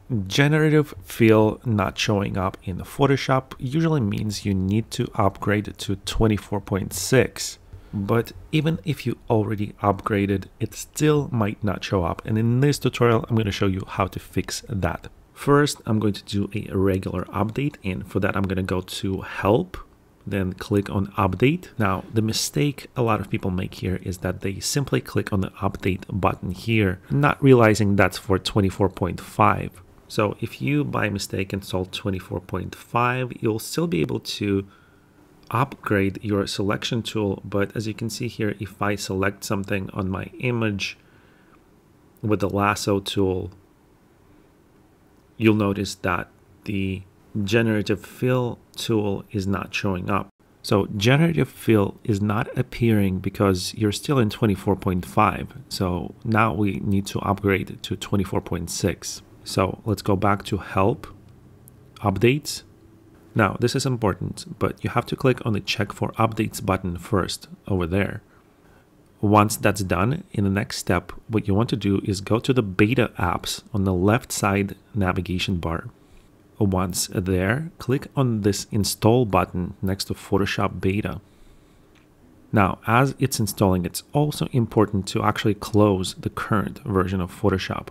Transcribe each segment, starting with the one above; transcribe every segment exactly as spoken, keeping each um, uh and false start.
Generative Fill not showing up in Photoshop usually means you need to upgrade to twenty-four point six. But even if you already upgraded, it still might not show up. And in this tutorial, I'm going to show you how to fix that. First, I'm going to do a regular update. And for that, I'm going to go to Help, then click on Update. Now, the mistake a lot of people make here is that they simply click on the Update button here, not realizing that's for twenty-four point five. So if you by mistake install twenty-four point five, you'll still be able to upgrade your selection tool. But as you can see here, if I select something on my image with the lasso tool, you'll notice that the Generative Fill tool is not showing up. So Generative Fill is not appearing because you're still in twenty-four point five. So now we need to upgrade to twenty-four point six. So let's go back to Help, Updates. Now this is important, but you have to click on the Check for Updates button first over there. Once that's done, in the next step, what you want to do is go to the Beta apps on the left side navigation bar. Once there, click on this Install button next to Photoshop Beta. Now, as it's installing, it's also important to actually close the current version of Photoshop.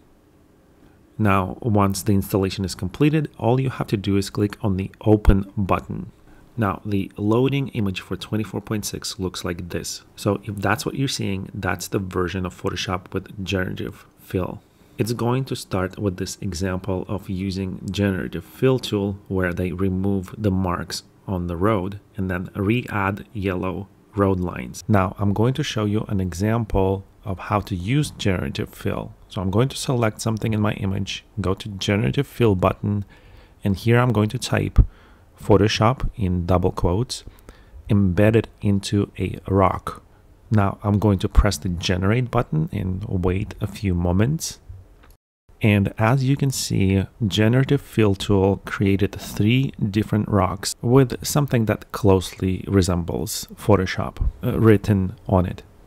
Now, once the installation is completed, all you have to do is click on the Open button. Now, the loading image for twenty-four point six looks like this. So if that's what you're seeing, that's the version of Photoshop with Generative Fill. It's going to start with this example of using Generative Fill tool where they remove the marks on the road and then re-add yellow road lines. Now, I'm going to show you an example of how to use Generative Fill. So I'm going to select something in my image, go to Generative Fill button, and here I'm going to type Photoshop in double quotes, embedded into a rock. Now I'm going to press the Generate button and wait a few moments. And as you can see, Generative Fill tool created three different rocks with something that closely resembles Photoshop uh, written on it.